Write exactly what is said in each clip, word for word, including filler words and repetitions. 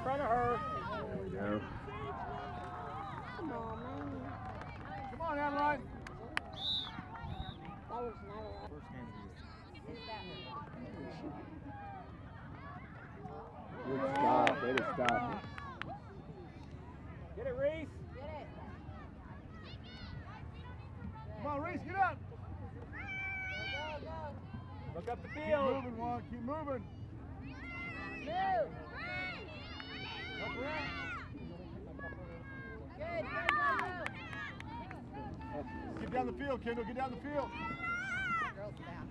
front of her. There we go. Come on, man. Come on, Adeline. That was not a lot. First game of the year. Good stop. Way to stop. Get it, Reese. Get it. Come on, Reese, get up. Go, go, go. Look up the Keep field. moving, Juan. Keep moving. Move. Help her out. Good, go, go, go. Get down the field, Kendall. Get down the field. Girls down.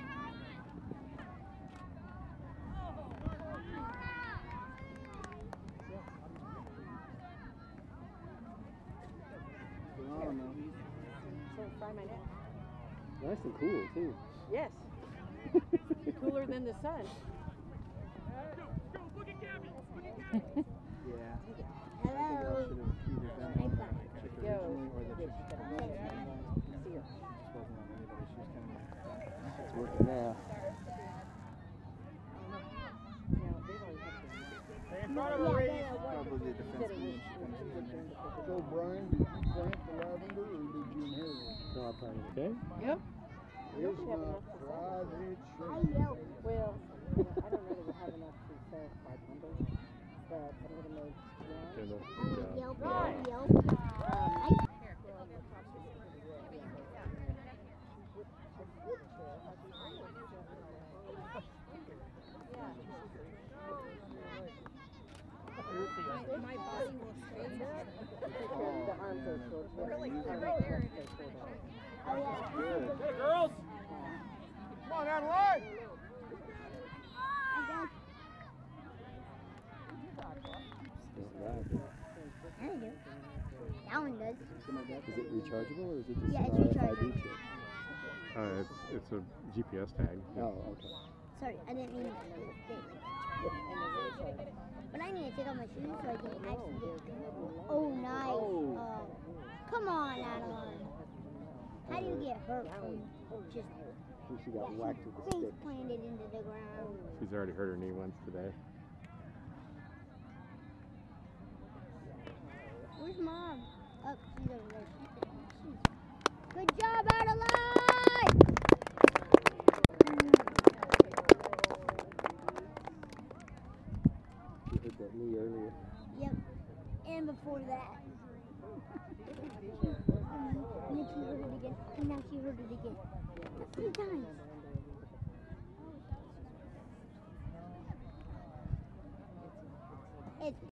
I don't know. So fry my neck. Nice and cool, too. Yes. Cooler than the sun. Yeah. Hello. Should have either done I'm it fine. like Go. originally or the Yes, chick but was I'm just gonna see her. wasn't on anybody. She was kind of it's working now. No, they've always had to. Stay in front of her, Reese. Probably the defenseman when she comes in there. So, Brian, did you plant the lavender or did you inherit it? No, I planted it. Okay. Yep. It's have not enough to dried, it's I shaped. know. Well, you know, I don't know that we'll have enough to sell five hundred, but I'm gonna make one. Kendall, I'm good gonna job. yelp, Right. yelp. Um, I My, my body will straighten up. the arms are short. Really? The arms Right there. are short. Oh, yeah. Good. Hey, girls. Come on, Adeline. Still alive. There you go. That one does. Is it rechargeable or is it just Yeah, an it's R F I D rechargeable. chip? Uh, it's it's a G P S tag. Oh, okay. Sorry, I didn't mean to. But I need to take off my shoes so I can actually get. Oh, nice. Oh. Oh. Come on, Adeline. How do you get hurt from just I think she got whacked with a face stick. planted into the ground? She's already hurt her knee once today. Where's Mom? Oh, she's over there. She's, good job, Adeline! She hit that knee earlier. Yep. And before that. And then she hurt it again. And now she hurt it again. Three times. It's